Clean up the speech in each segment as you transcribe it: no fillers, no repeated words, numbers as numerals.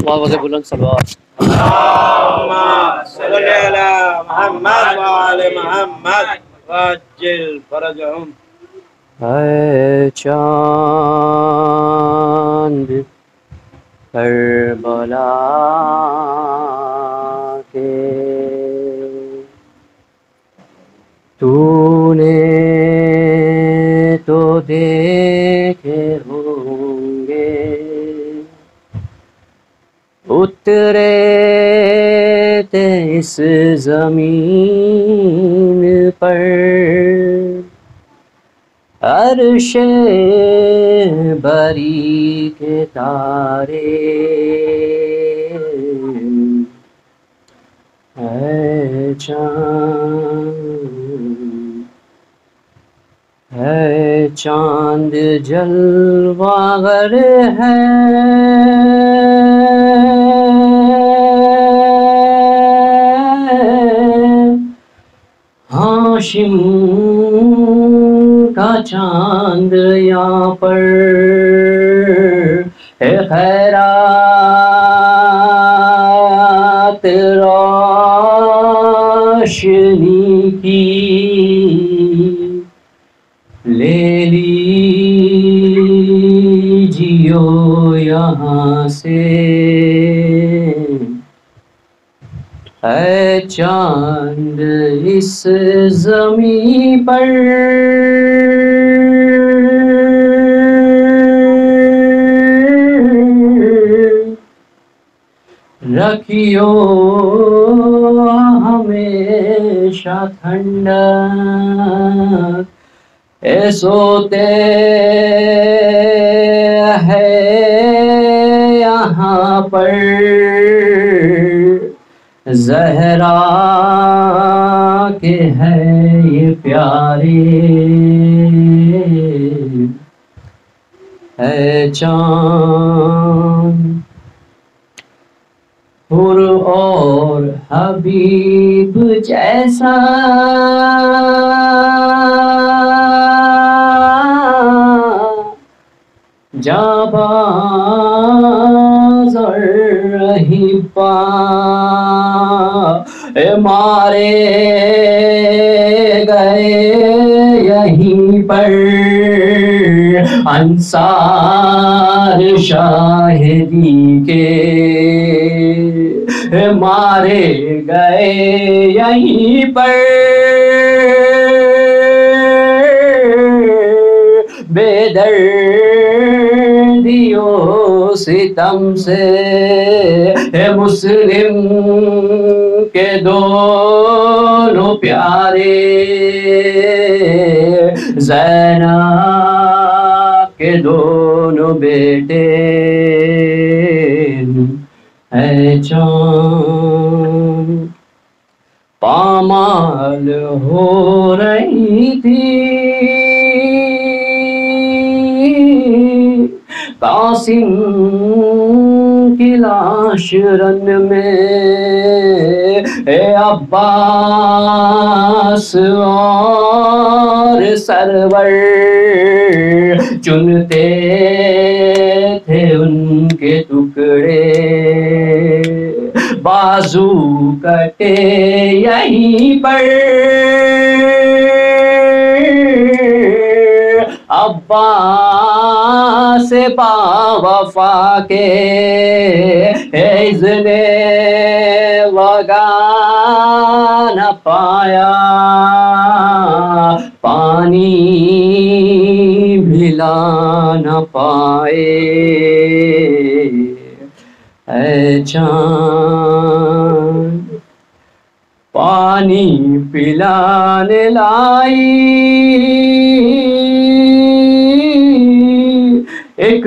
आवाज़ बुलंद सलवात। अल्लाहुम्मा सल्ली अला मुहम्मद व आले मुहम्मद वअज्जिल फरजहुम। है चांद करबला के तूने तो देखे होंगे उतरे थे इस ज़मीन पर अर्शे बरी के तारे है चांद जलवागर है हाशिम का चांद यहाँ पर है खैरात रोशनी की ले लीजियो यहाँ से है चांद इस ज़मीं पर रखियो हमेशा ठंडा ए सोते है यहाँ पर ज़हरा के है ये प्यारे है चाँद हुर और हबीब जैसा जाबाज़ और रहीबा मारे गए यहीं पर अंसार शाहिदी के मारे गए यहीं पर बेदर्दियों सितम से मुस्लिम के दोनों प्यारे ज़ैनब के दोनों बेटे है चाँद पामाल हो रही थी कासिम की लाश रन में अब्बास और सरवर चुनते थे उनके टुकड़े बाजू कटे यहीं पर अब्बास से बावफा के इज़्ने वगा न पाया पानी भिला न पाए है चाँद पानी पिलाने लाई एक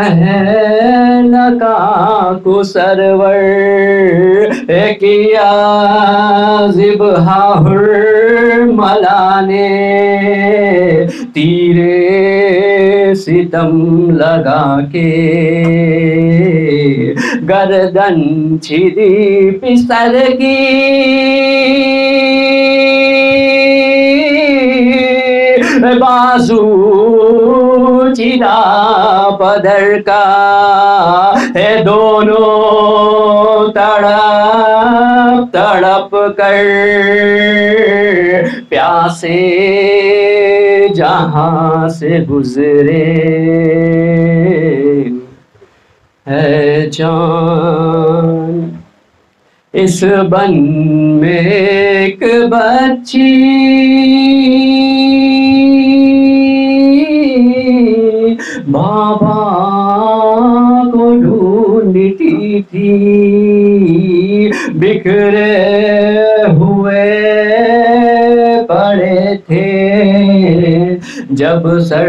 महलका को सरवर किया ज़िबहाहुर मलाने तीरे सितम लगा के गर्दन छिदी पिसर की बाजू चिरा बदर का है दोनों तड़प कर प्यासे जहां से गुजरे है जान। इस बन में एक बच्ची बाबा को ढूंढती थी, बिखरे हुए पड़े थे जब सर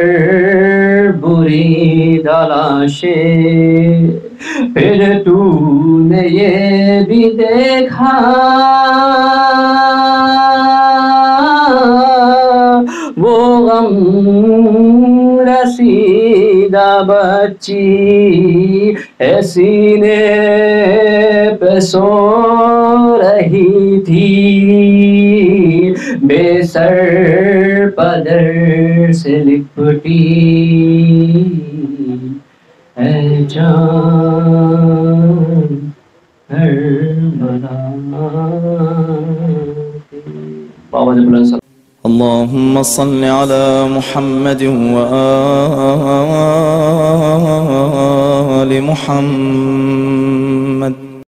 बुरी तलाशें। फिर तूने ये भी देखा वो गम रसीदा बच्ची है सीने पे सो रही थी, बेसर पदर से लिपटी है जान हर बला। बाबा ने बुलंद अल्लाहुम्मा सल्लि अला मुहम्मद व आलि मुहम्मद।